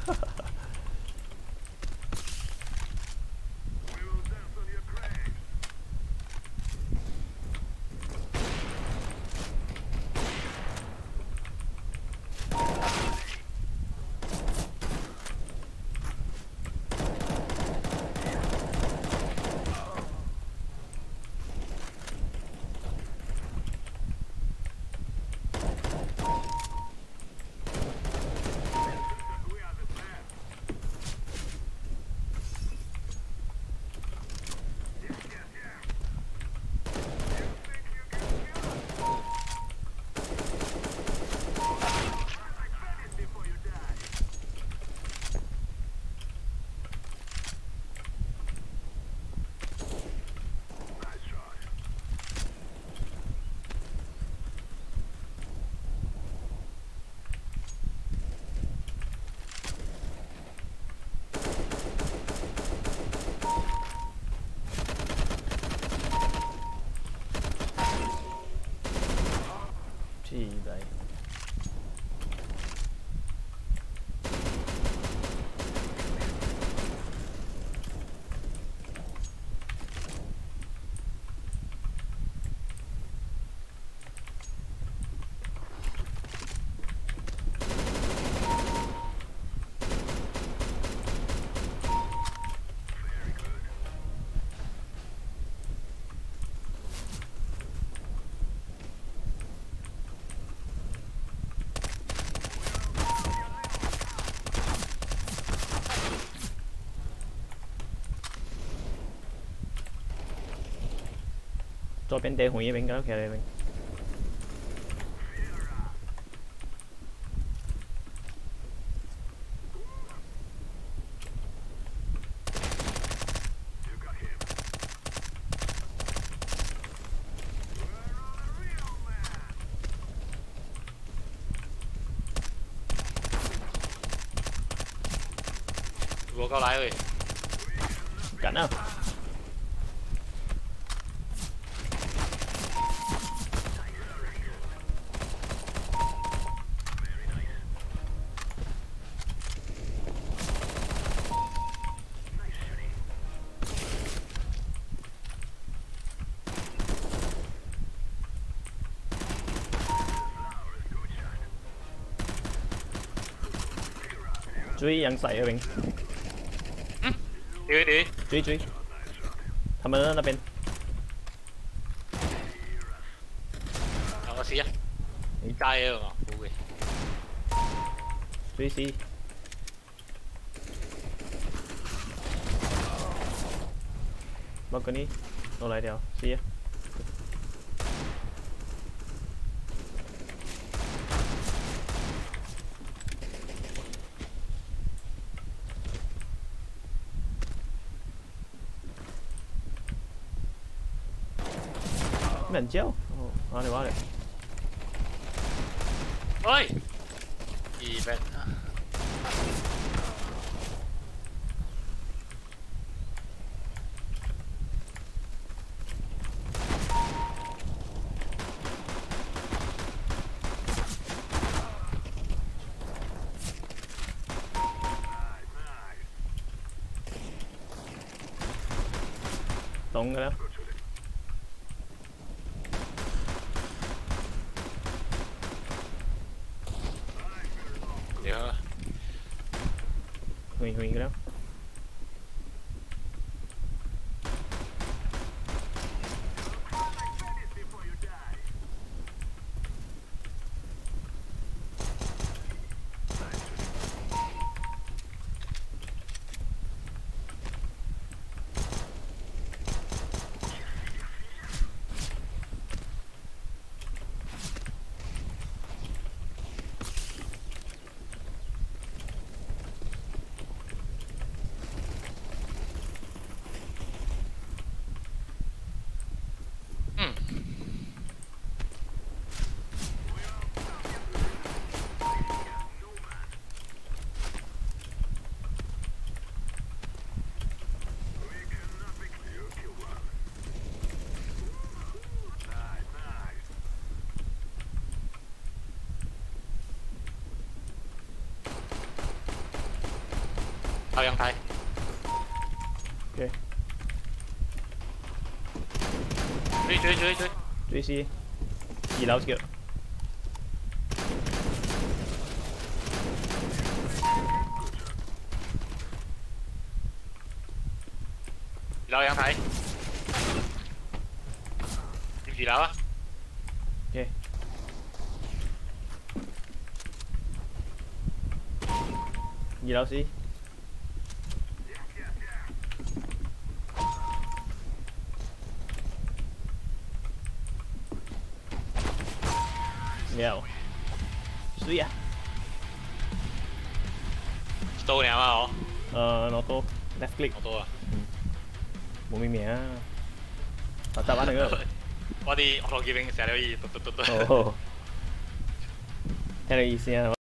Gì vậy?左邊地紅葉邊嗰其實你邊？ 我夠奶喂， 緊啊！追陽仔啊邊？追，他們那邊。 我試啊，你街啊嘛，好嘅。 追 C。balcony，我來條 C 啊。咩人招？哦，我哋話嚟。 喂，event 啊！ 懂嘅啦。Hủy cái đó. 靠陽台。 OK， 追！ 追 C，二樓叫。 二樓陽台。2樓啊。 OK，二樓 C。Mèo. Suy à? Tô nè mà hả? Nó tô. Left click. Tô à? Một mình mẹ. Tao bắt được rồi. 我啲學劍兵成日都可以嘟。 Ồ. Thế là ý xem